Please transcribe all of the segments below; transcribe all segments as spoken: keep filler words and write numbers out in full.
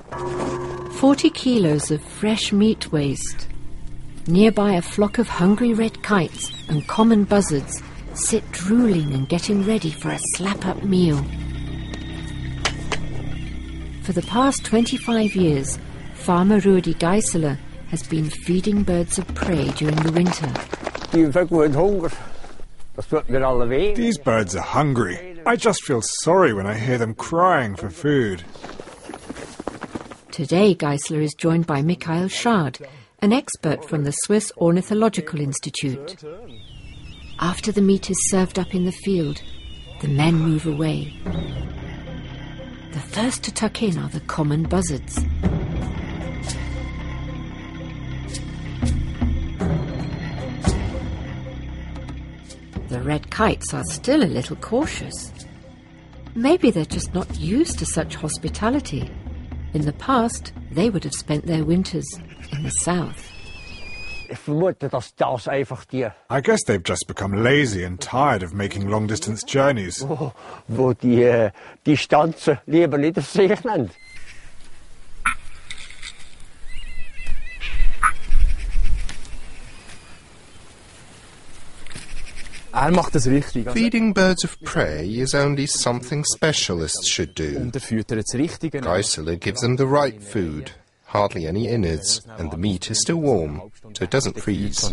Forty kilos of fresh meat waste. Nearby, a flock of hungry red kites and common buzzards sit drooling and getting ready for a slap-up meal. For the past twenty-five years, farmer Rudi Geisler has been feeding birds of prey during the winter. These birds are hungry. I just feel sorry when I hear them crying for food. Today, Geisler is joined by Michael Schad, an expert from the Swiss Ornithological Institute. After the meat is served up in the field, the men move away. The first to tuck in are the common buzzards. The red kites are still a little cautious. Maybe they're just not used to such hospitality. In the past, they would have spent their winters in the south. I guess they've just become lazy and tired of making long-distance journeys. Feeding birds of prey is only something specialists should do. Geisler gives them the right food, hardly any innards, and the meat is still warm, so it doesn't freeze.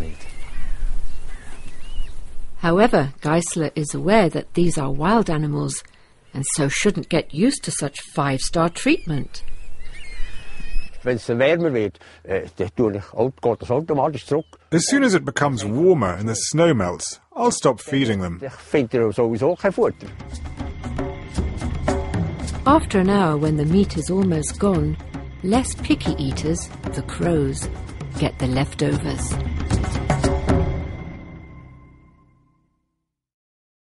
However, Geisler is aware that these are wild animals and so shouldn't get used to such five-star treatment. As soon as it becomes warmer and the snow melts, I'll stop feeding them. After an hour, when the meat is almost gone, less picky eaters, the crows, get the leftovers.